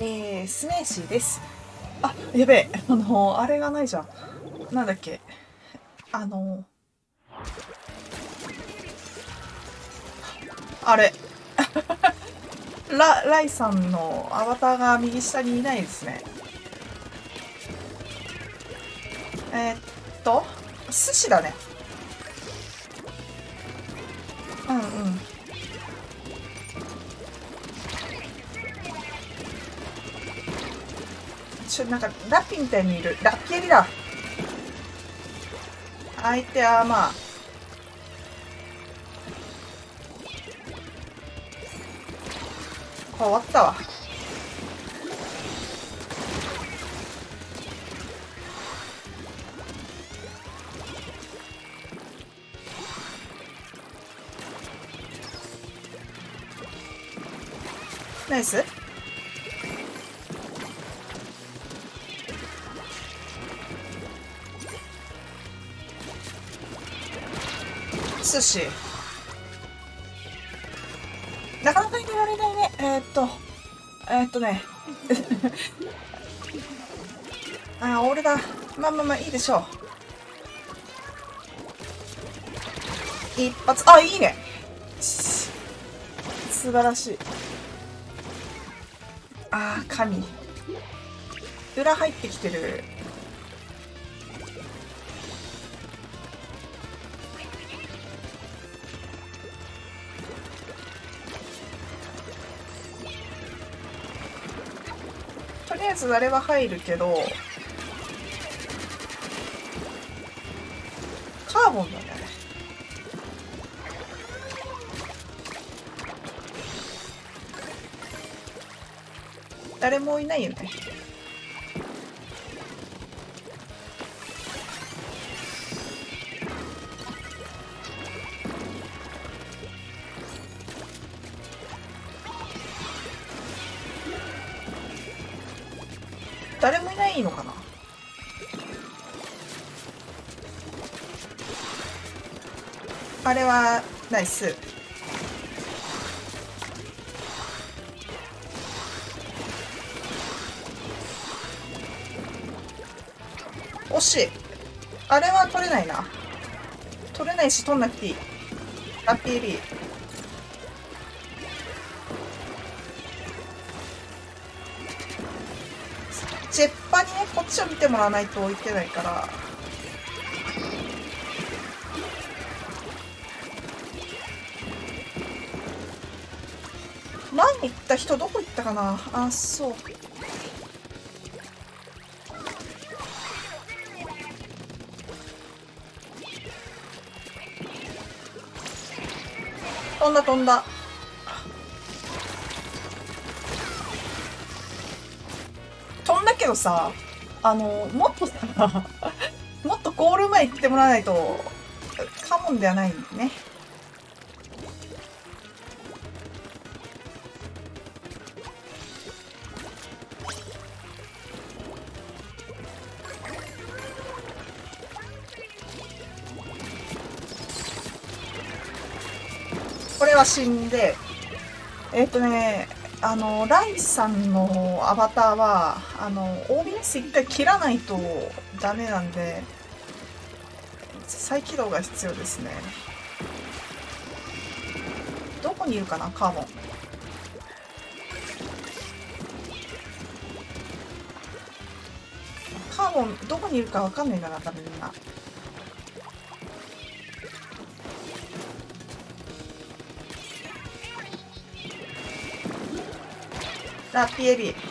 スネーシーです。あ、やべえ。あれがないじゃん。なんだっけ。あれ。ライさんのアバターが右下にいないですね。寿司だね。うんうん。なんか、ラッピーみたいにいる。ラッピエリだ。相手はまあ、終わったわ。ナイス。寿司。なかなか入れられないね。ね。俺だ。まあ、いいでしょう。一発。あ、いいね。素晴らしい。神。裏入ってきてる。とりあえずあれは入るけど、カーボンだね。誰もいないよね。誰もいないのかな。あれはナイス。惜しい。あれは取れないな。取れないし取んなくていい。ラッピーリー。ジェッパにね、こっちを見てもらわないといけないから。前に行った人どこ行ったかな。あ、そう。飛んだ飛んだ。飛んだけどさ、もっとさ、もっとゴール前行ってもらわないと、カモンではないんでね。これは死んで、ライさんのアバターは、OBS 一回切らないとダメなんで、再起動が必要ですね。どこにいるかな、カーボン。カーボン、どこにいるかわかんないかな、多分みんな。ラッピエリ。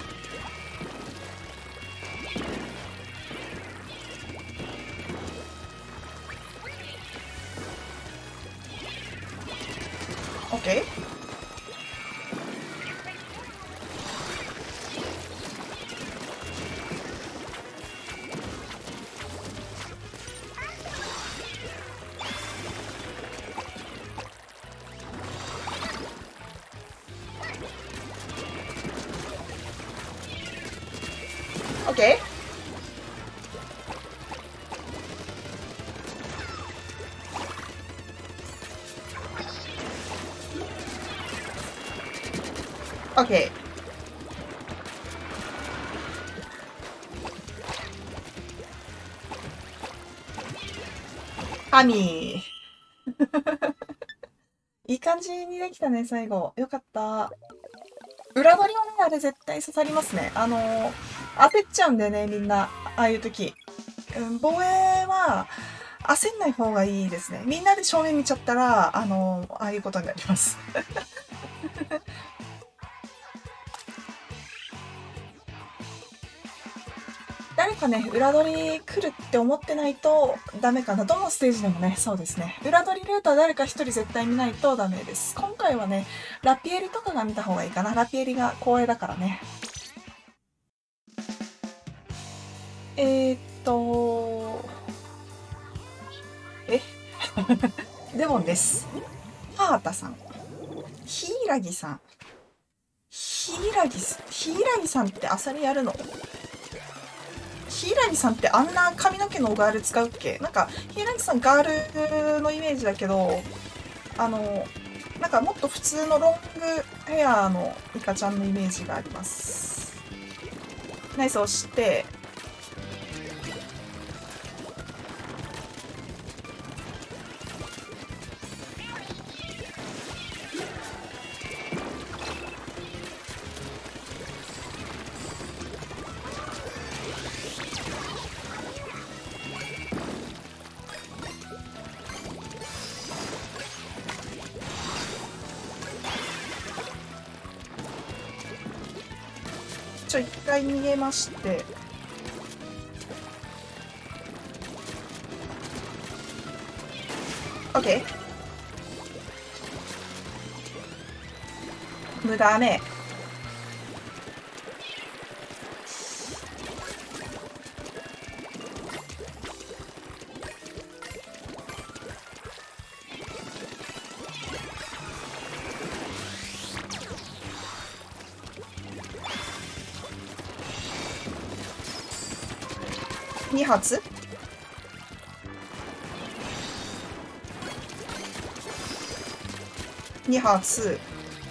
オッケー。オッケー。オッケー。 ハミー。いい感じにできたね、最後。よかった。裏取りはね、あれ絶対刺さりますね。焦っちゃうんだよね、みんな。ああいう時。防衛は、焦んない方がいいですね。みんなで正面見ちゃったら、ああいうことになります。誰かね、裏取り来るって思ってないとダメかな。どのステージでもね、そうですね。裏取りルートは誰か一人絶対見ないとダメです。今回はね、ラピエリとかが見た方がいいかな。ラピエリが光栄だからね。えー、っと、えデモンです。パータさん。ヒイラギさん。ヒイラギさんってアサリやるの？ヒイラギさんってあんな髪の毛のガール使うっけ？なんか、ヒイラギさんガールのイメージだけど、なんかもっと普通のロングヘアのイカちゃんのイメージがあります。ナイス押して、一回逃げまして、OK。無駄ね。2発2発。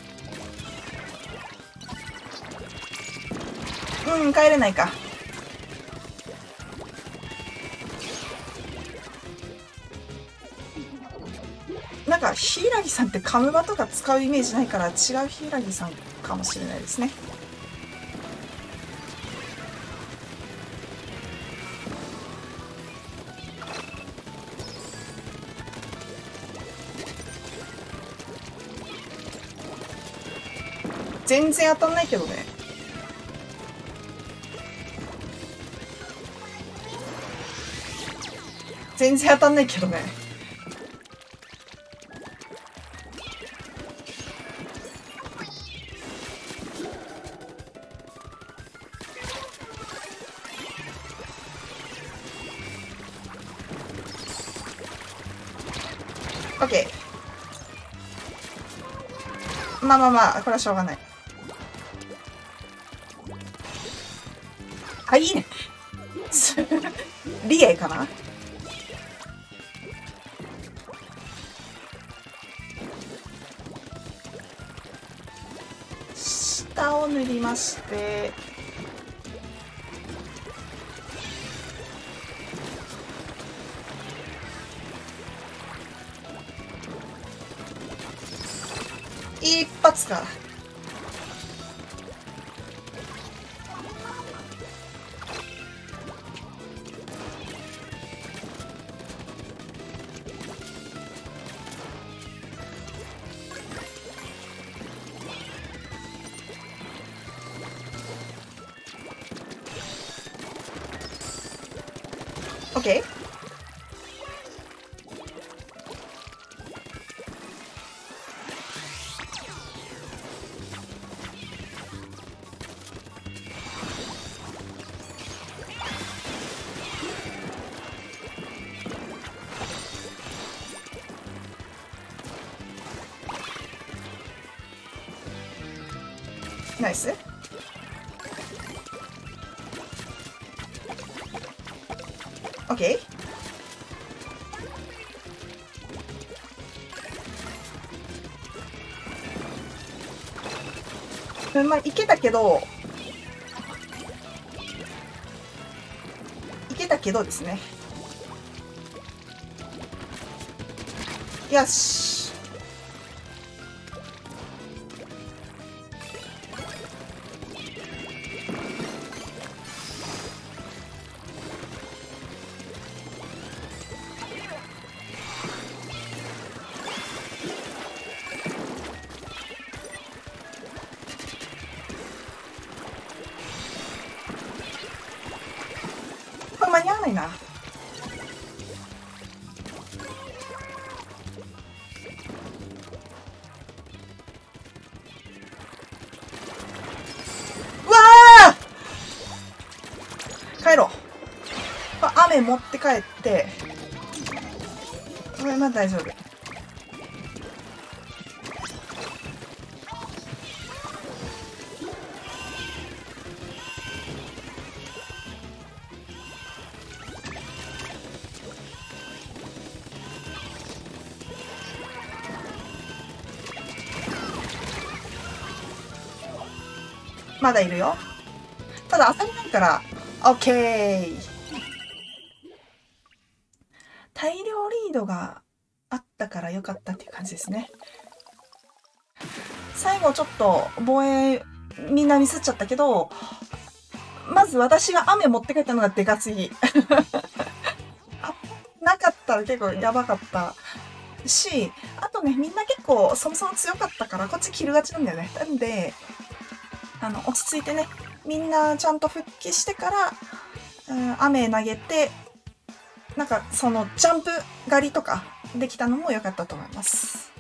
帰れないか。なんか、ヒイラギさんってカムバとか使うイメージないから、違うヒイラギさんかもしれないですね。全然当たんないけどね。全然当たんないけどね。OK。まあまあまあ、これはしょうがない。いいね。リエかな？下を塗りまして、一発か。OK。ナイス。OK。まあ、いけたけどですね。 よし。これ間に合わないな。帰ろう。雨持って帰って。これまだ大丈夫。まだいるよ。ただ当たりないから、オッケー。大量リードがあったから良かったっていう感じですね。最後ちょっと防衛みんなミスっちゃったけど、まず私が雨持って帰ったのがでかすぎ。なかったら結構やばかったし、あとね、みんな結構そもそも強かったからこっちキル勝ちなんだよね。なんで、落ち着いてね、みんなちゃんと復帰してから、雨投げて、なんかそのジャンプ狩りとかできたのも良かったと思います。